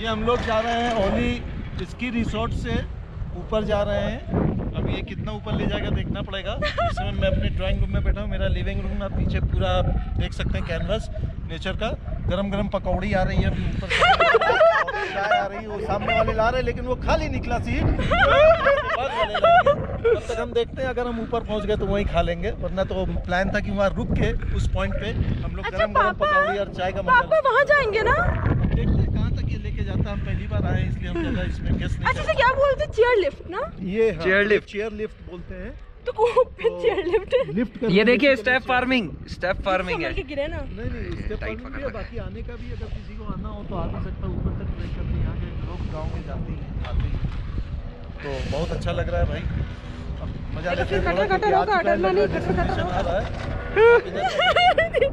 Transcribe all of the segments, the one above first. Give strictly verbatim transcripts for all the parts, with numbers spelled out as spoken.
ये हम लोग जा रहे हैं ओली स्की रिसोर्ट से ऊपर जा रहे हैं। अब ये कितना ऊपर ले जाएगा देखना पड़ेगा। इस समय मैं अपने ड्राइंग रूम में बैठा हूँ। मेरा लिविंग रूम आप पीछे पूरा देख सकते हैं, कैनवस नेचर का। गरम गरम पकौड़ी आ रही है अभी ऊपर से, चाय आ रही है, वो सामने वाले ला रहे हैं लेकिन वो खाली निकला सीट। तब तक हम देखते हैं, अगर हम ऊपर पहुंच गए तो वहीं खा लेंगे, वरना तो प्लान था कि वहाँ रुक के उस पॉइंट पे हम लोग गरम गरम पकौड़ी और चाय का पापा वहाँ जाएंगे ना। देखते हैं कहाँ तक ये लेके जाता है। हम पहली बार आए इसलिए हम ज़्यादा इसमें गेस नहीं। अच्छा, क्या बोलते हैं, चेयर लिफ्ट ना? ये चेयर लिफ्ट, चेयर लिफ्ट बोलते हैं। तो चेयर लिफ्ट लिफ्ट ये देखिए स्टेप फार्मिंग, स्टेप फार्मिंग है। गिरे ना। नहीं नहीं स्टेप फार्मिंग भी है, बाकी आने का भी अगर किसी को आना हो तो आ भी सकता है ऊपर तक ट्रेक करते। यहाँ के लोग गाँव में जाते हैं आते हैं, तो बहुत अच्छा लग रहा है भाई। अब मजा लेते हैं। कटर कटर होगा, डरना नहीं, कटर कटर आ रहा है।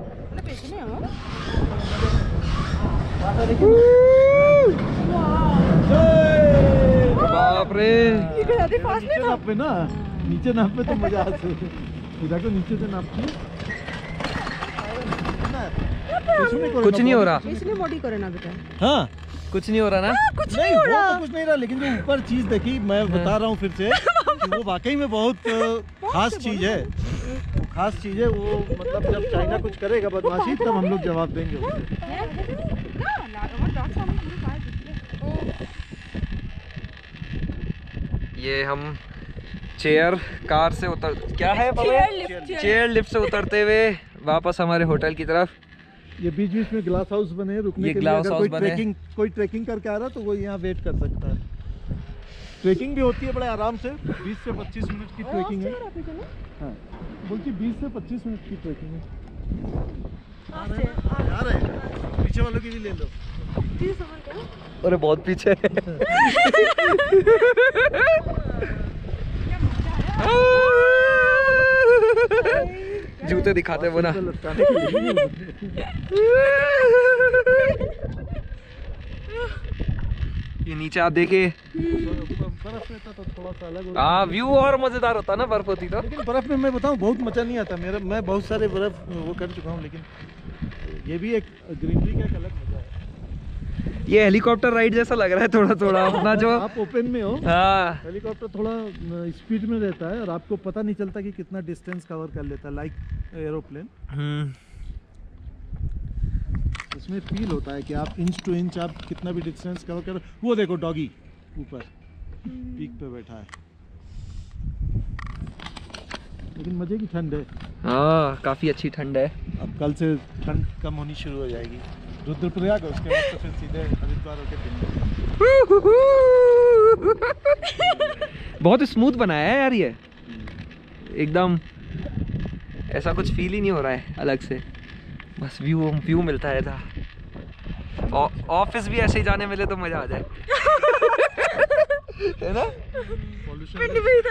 बाप रे, नीचे नाप पे ना, नीचे नाप पे तो मजा आते है। इधर को नीचे से नापती कुछ नहीं हो रहा इसलिए बॉडी करे ना बेटा। हाँ कुछ नहीं हो रहा ना। कुछ नहीं नहीं हो वो रहा। तो कुछ नहीं रहा, लेकिन जो ऊपर चीज देखी मैं बता रहा हूँ फिर से कि वो वाकई में बहुत खास चीज है। वो खास चीज है वो, मतलब जब चाइना कुछ करेगा बदमाशी तब हम लोग जवाब देंगे उससे। ये हम चेयर कार से उतर, क्या है चेयर लिफ्ट, चेयर लिफ्ट से उतरते हुए वापस हमारे होटल की तरफ। ये बीच बीच में ग्लास हाउस बने हैं रुकने ये के लिए। ग्लास अगर हाउस कोई बने। ट्रेकिंग कोई ट्रेकिंग करके आ रहा है तो वो यहाँ वेट कर सकता है। ट्रेकिंग भी होती है बड़े आराम से, बीस से पच्चीस मिनट की ट्रेकिंग है। हाँ बोलती बीस से पच्चीस मिनट की ट्रेकिंग है। आ रहे हैं, आ रहे हैं। पीछे वालों की भी ले लो। अरे बहुत पीछे जूते दिखाते वो ना। ये नीचे आप देखिए, बर्फ रहता तो थोड़ा सा अलग होता। हाँ व्यू और मजेदार होता ना बर्फ होती तो। लेकिन बर्फ में मैं बताऊं बहुत मजा नहीं आता। मेरा मैं बहुत सारे बर्फ वो कर चुका हूँ, लेकिन ये भी एक ग्रीनरी का एक अलग मजा है। ये हेलीकॉप्टर राइड जैसा लग रहा है थोड़ा थोड़ा अपना जो। आप ओपन में हो, हाँ हेलीकॉप्टर थोड़ा स्पीड में रहता है और आपको पता नहीं चलता कि कितना डिस्टेंस कवर कर लेता है, लाइक एरोप्लेन। हम्म, इसमें फील होता है कि आप इंच टू इंच आप कितना भी डिस्टेंस कवर कर। वो देखो डॉगी ऊपर पीक पे बैठा है, लेकिन मजे की ठंड है। हाँ काफी अच्छी ठंड है। अब कल से ठंड कम होनी शुरू हो जाएगी। रुद्रप्रयाग है, उसके बाद तो फिर सीधे हरिद्वार होके दिल्ली। बहुत स्मूथ बनाया है यार ये, एकदम ऐसा कुछ फील ही नहीं हो रहा है अलग से, बस व्यू व्यू मिलता है था। ऑफिस भी ऐसे ही जाने मिले तो मजा आ जाए है ना। Pollution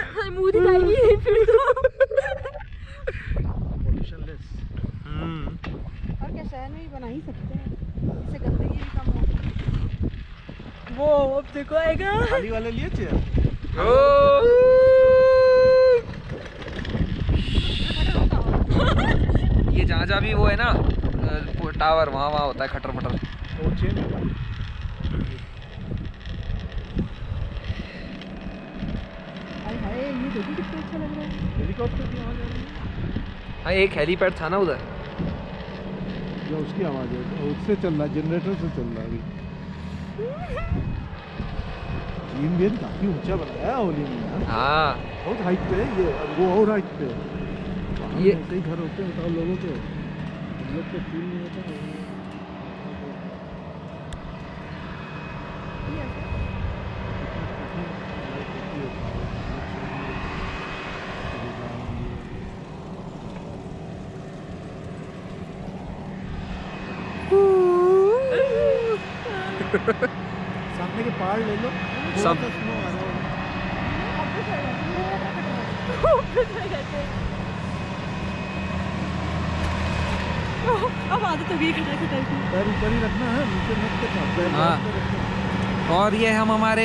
less. और क्या शहर में ही बना ही सकते हैं, इससे गंदगी भी कम हो। वो अब देखो आएगा खाली वाले लिए चेयर। ये जहाँ जहाँ भी वो है ना टावर, वहाँ वहाँ होता है खटर मटर। वो चेन हाय ये देखो कितना अच्छा लग रहा है। हेलीकॉप्टर की आवाज आ रही है। हाँ एक हेलीपैड था ना उधर, या उसकी आवाज है, उससे चल रहा है, जनरेटर से चल रहा है अभी। जिम भी काफी ऊंचा बनाया है ओली में। हाँ बहुत हाइट पे है ये, वो और हाइट पे है। ये ऐसे ही घर होते हैं बताओ लोगों के, हम लोग को फील नहीं होता। सामने के पहाड़ ले लो, सब स्नो आ रहा है। अब आदत हो गई खटर खटर की। पैर ऊपर ही रखना है, नीचे मत करना, पैर हाँ। ऊपर रखना। और ये हम हमारे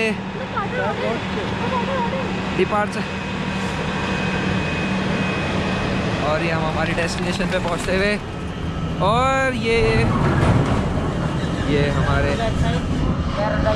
डिपार्चर, और ये हम हमारी डेस्टिनेशन पे पहुंचते हुए, और ये ये हमारे